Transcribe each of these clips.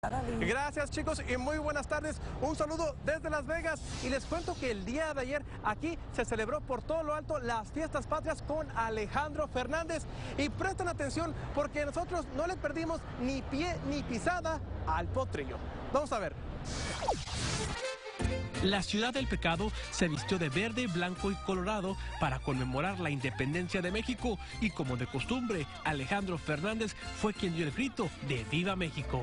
Gracias, chicos, y muy buenas tardes. Un saludo desde Las Vegas y les cuento que el día de ayer aquí se celebró por todo lo alto las fiestas patrias con Alejandro Fernández. Y presten atención porque nosotros no le perdimos ni pie ni pisada al potrillo. Vamos a ver. La ciudad del pecado se vistió de verde, blanco y colorado para conmemorar la independencia de México y como de costumbre, Alejandro Fernández fue quien dio el grito de ¡Viva México!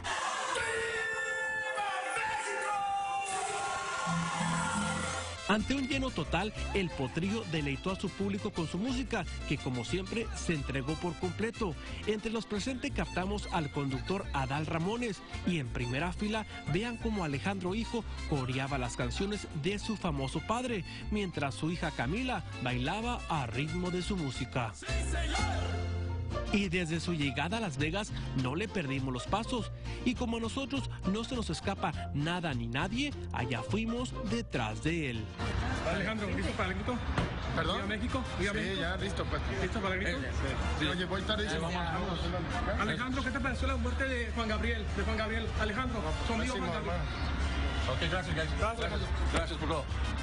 Ante un lleno total, el potrillo deleitó a su público con su música, que como siempre se entregó por completo. Entre los presentes captamos al conductor Adal Ramones y en primera fila vean cómo Alejandro hijo coreaba las canciones de su famoso padre, mientras su hija Camila bailaba a ritmo de su música. ¡Sí, señor! Y desde su llegada a Las Vegas no le perdimos los pasos. Y como a nosotros no se nos escapa nada ni nadie, allá fuimos detrás de él. Alejandro, ¿listo para el grito? ¿Perdón? ¿Viva México? ¿Viva Sí, México? ya, listo, pues. ¿Listo para el grito? Sí. Oye, voy a estar diciendo. Alejandro, ¿qué te pareció la muerte de Juan Gabriel? Alejandro, su amigo Juan Gabriel. Ok, gracias, guys. Gracias por todo.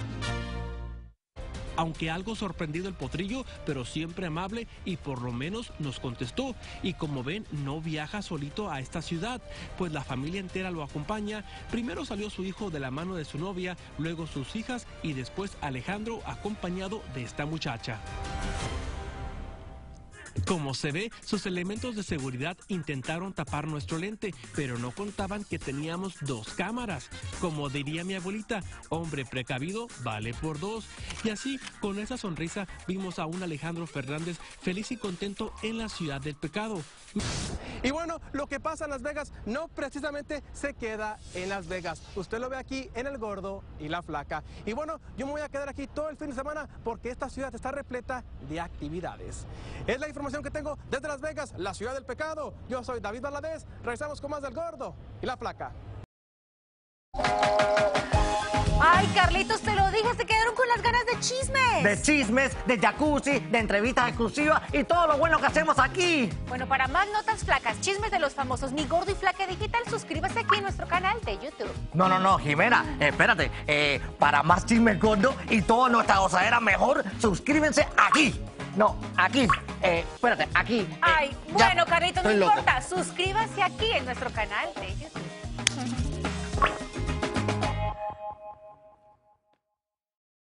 Aunque algo sorprendido el potrillo, pero siempre amable y por lo menos nos contestó. Y como ven, no viaja solito a esta ciudad, pues la familia entera lo acompaña. Primero salió su hijo de la mano de su novia, luego sus hijas y después Alejandro acompañado de esta muchacha. Como se ve, sus elementos de seguridad intentaron tapar nuestro lente, pero no contaban que teníamos 2 cámaras. Como diría mi abuelita, hombre precavido vale por 2. Y así, con esa sonrisa, vimos a un Alejandro Fernández feliz y contento en la ciudad del pecado. Y bueno, lo que pasa en Las Vegas no precisamente se queda en Las Vegas. Usted lo ve aquí en El Gordo y La Flaca. Y bueno, yo me voy a quedar aquí todo el fin de semana porque esta ciudad está repleta de actividades. Es la información que tengo desde Las Vegas, la ciudad del pecado. Yo soy David Valadez. Regresamos con más del Gordo y La Flaca. Ay, Carlitos, te lo dije, se quedaron con las ganas de chismes. De chismes, de jacuzzi, de entrevistas exclusivas y todo lo bueno que hacemos aquí. Bueno, para más notas flacas, chismes de los famosos Mi Gordo y Flaca Digital, suscríbase aquí en nuestro canal de YouTube. No, Jimena, espérate. Para más chismes gordos y toda nuestra gozadera mejor, suscríbanse aquí. No, aquí. Espérate, aquí. Ay, bueno, Carlitos, no estoy loco. importa, suscríbase aquí en nuestro canal de YouTube.